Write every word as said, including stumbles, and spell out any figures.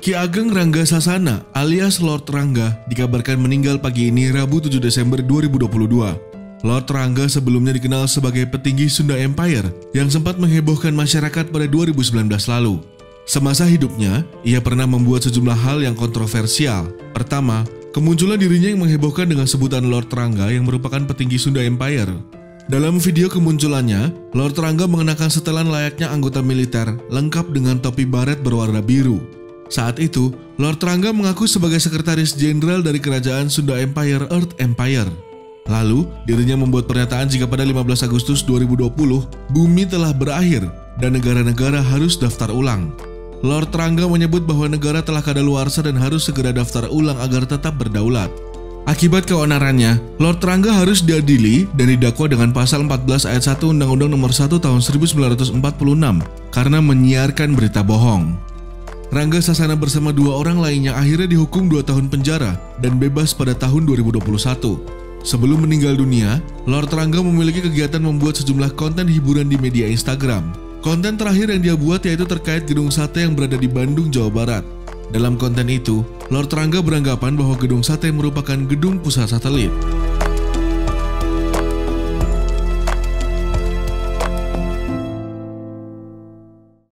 Ki Ageng Rangga Sasana alias Lord Rangga dikabarkan meninggal pagi ini Rabu tujuh Desember dua ribu dua puluh dua. Lord Rangga sebelumnya dikenal sebagai petinggi Sunda Empire yang sempat menghebohkan masyarakat pada dua ribu sembilan belas lalu. Semasa hidupnya, ia pernah membuat sejumlah hal yang kontroversial. Pertama, kemunculan dirinya yang menghebohkan dengan sebutan Lord Rangga yang merupakan petinggi Sunda Empire. Dalam video kemunculannya, Lord Rangga mengenakan setelan layaknya anggota militer lengkap dengan topi baret berwarna biru. Saat itu, Lord Rangga mengaku sebagai sekretaris jenderal dari kerajaan Sunda Empire Earth Empire. Lalu, dirinya membuat pernyataan jika pada lima belas Agustus dua ribu dua puluh, bumi telah berakhir dan negara-negara harus daftar ulang. Lord Rangga menyebut bahwa negara telah kadaluarsa dan harus segera daftar ulang agar tetap berdaulat. Akibat keonarannya, Lord Rangga harus diadili dan didakwa dengan pasal empat belas ayat satu Undang-Undang Nomor satu Tahun seribu sembilan ratus empat puluh enam karena menyiarkan berita bohong. Rangga Sasana bersama dua orang lainnya akhirnya dihukum dua tahun penjara dan bebas pada tahun dua ribu dua puluh satu. Sebelum meninggal dunia, Lord Rangga memiliki kegiatan membuat sejumlah konten hiburan di media Instagram. Konten terakhir yang dia buat yaitu terkait gedung sate yang berada di Bandung, Jawa Barat. Dalam konten itu, Lord Rangga beranggapan bahwa gedung sate merupakan gedung pusat satelit.